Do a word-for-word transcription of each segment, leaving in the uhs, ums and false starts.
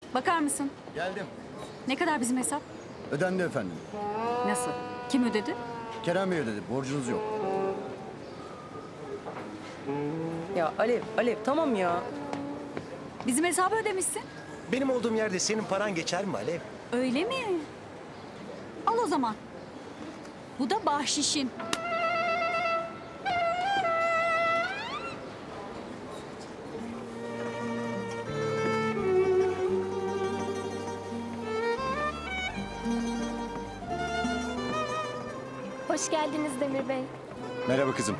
Bakar mısın? Geldim. Ne kadar bizim hesap? Ödendi efendim. Nasıl? Kim ödedi? Kerem Bey ödedi. Borcunuz yok. Ya Alev, Alev tamam ya. Bizim hesabı ödemişsin. Benim olduğum yerde senin paran geçer mi Alev? Öyle mi? Al o zaman. Bu da bahşişin. Hoş geldiniz Demir Bey. Merhaba kızım.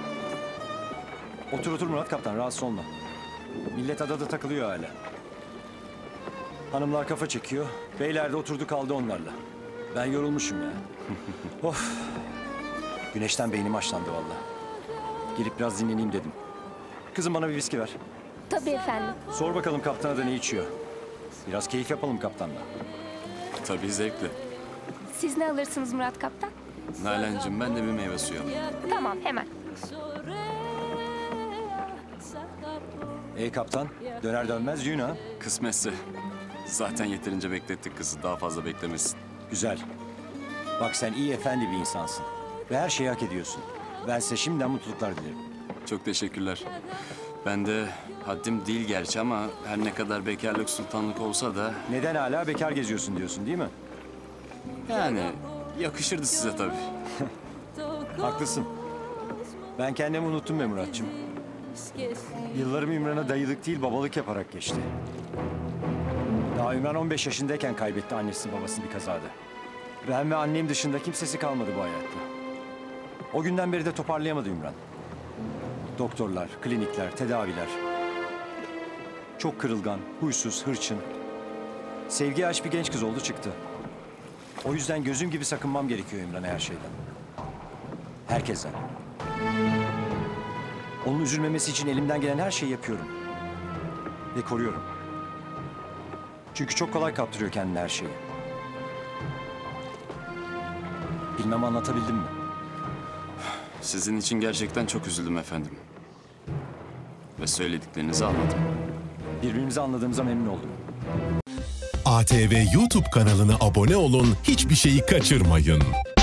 Otur otur Murat Kaptan, rahatsız olma. Millet adada takılıyor hala. Hanımlar kafa çekiyor. Beyler de oturdu kaldı onlarla. Ben yorulmuşum ya. Of. Güneşten beynim haşlandı vallahi. Gelip biraz dinleneyim dedim. Kızım bana bir viski ver. Tabii efendim. Sor bakalım kaptana da ne içiyor. Biraz keyif yapalım kaptanla. Tabii zevkli. Siz ne alırsınız Murat Kaptan? Nalan'cığım ben de bir meyve suyu alayım. Tamam hemen. Ey kaptan, döner dönmez düğün ha. Kısmetse. Zaten yeterince beklettik kızı. Daha fazla beklemesin. Güzel. Bak sen iyi efendi bir insansın. Ve her şeyi hak ediyorsun. Ben size şimdiden mutluluklar dilerim. Çok teşekkürler. Ben de haddim değil gerçi ama her ne kadar bekarlık sultanlık olsa da... Neden hala bekar geziyorsun diyorsun değil mi? Yani yakışırdı size tabii. Haklısın. Ben kendimi unuttum be Muratçım. Yıllarım Ümran'a dayılık değil babalık yaparak geçti. Daha Ümran on beş yaşındayken kaybetti annesi babası bir kazada. Ben ve annem dışında kimsesi kalmadı bu hayatta. O günden beri de toparlayamadı Ümran. Doktorlar, klinikler, tedaviler. Çok kırılgan, huysuz, hırçın. Sevgiye aç bir genç kız oldu çıktı. O yüzden gözüm gibi sakınmam gerekiyor Ümran'a her şeyden. Herkesten. Onun üzülmemesi için elimden gelen her şeyi yapıyorum. Ve koruyorum. Çünkü çok kolay kaptırıyor kendine her şeyi. Bilmem anlatabildim mi? Sizin için gerçekten çok üzüldüm efendim. Ve söylediklerinizi anladım. Birbirimizi anladığımıza memnun oldum. A T V YouTube kanalına abone olun, hiçbir şeyi kaçırmayın.